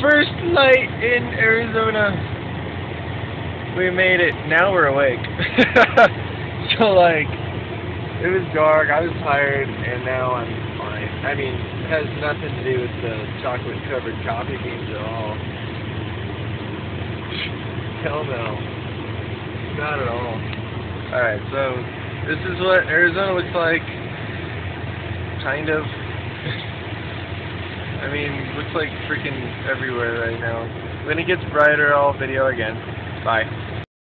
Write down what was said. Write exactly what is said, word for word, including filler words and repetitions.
first light in Arizona. We made it. Now we're awake. So like, it was dark, I was tired, and now I'm fine. I mean, it has nothing to do with the chocolate covered coffee beans at all. Hell no. Not at all. Alright, so this is what Arizona looks like. Kind of. I mean, looks like freaking everywhere right now. When it gets brighter, I'll video again. Bye.